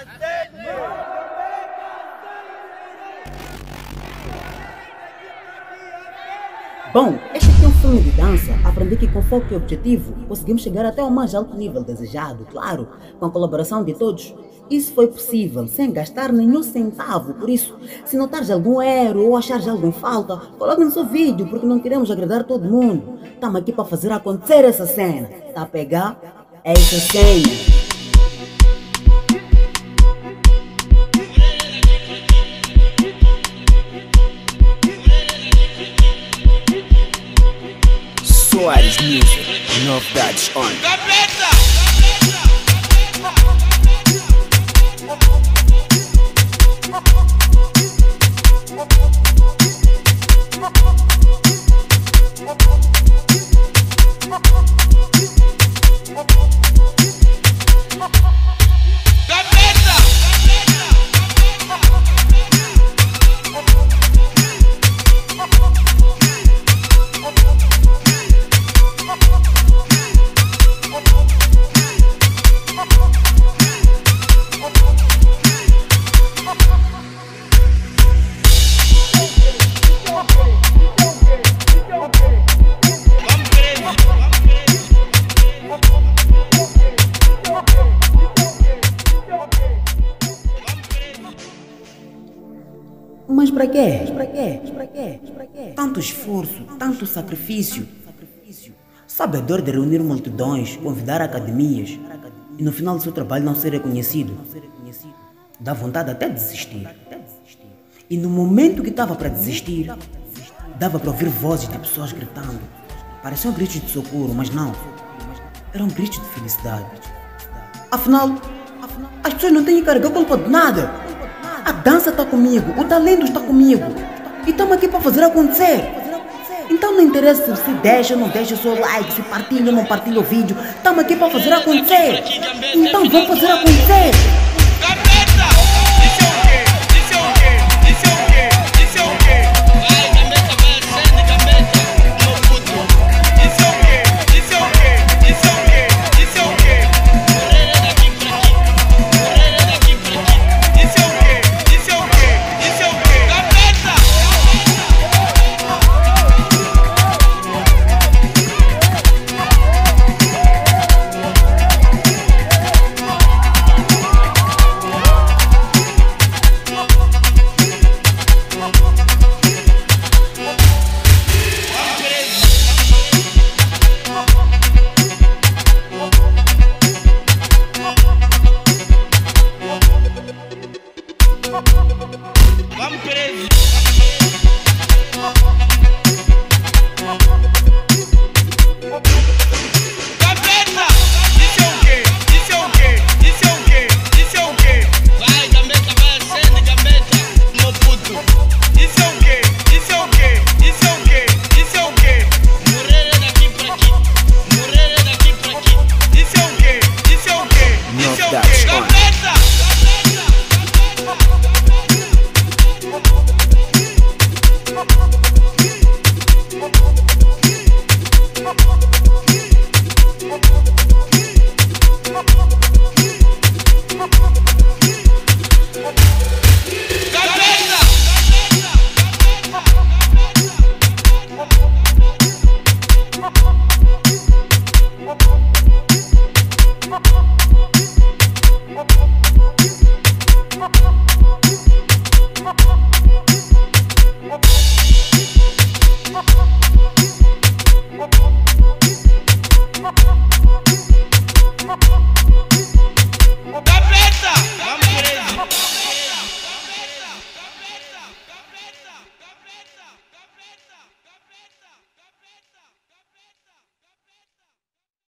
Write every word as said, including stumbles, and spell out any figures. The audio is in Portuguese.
Bom, este aqui é um filme de dança. Aprendi que com foco e objetivo conseguimos chegar até ao mais alto nível desejado, claro, com a colaboração de todos. Isso foi possível sem gastar nenhum centavo, por isso, se notares algum erro ou achares algo em falta, coloque no seu vídeo, porque não queremos agradar todo mundo. Estamos aqui para fazer acontecer essa cena. Tá a pegar? É essa cena. Soares Music, novidades on. Mas para quê? Para quê? Para quê? Para quê? Tanto esforço, tanto sacrifício. Sabe a dor de reunir multidões, convidar academias e no final do seu trabalho não ser reconhecido? Dá vontade até de desistir. E no momento que estava para desistir, dava para ouvir vozes de pessoas gritando. Pareciam gritos de socorro, mas não. Eram gritos de felicidade. Afinal, as pessoas não têm que carregar culpa de nada. A dança está comigo, o talento está comigo. E estamos aqui para fazer acontecer. Então não interessa se deixa ou não deixa o seu like, se partilha ou não partilha o vídeo. Estamos aqui para fazer acontecer. Então vamos fazer acontecer.